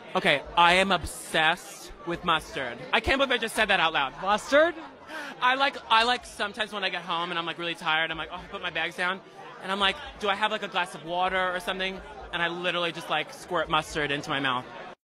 Okay, I am obsessed with mustard. I can't believe I just said that out loud. Mustard? I like sometimes when I get home and I'm like really tired, I'm like, oh, I put my bags down, and I'm like, do I have like a glass of water or something? And I literally just like squirt mustard into my mouth.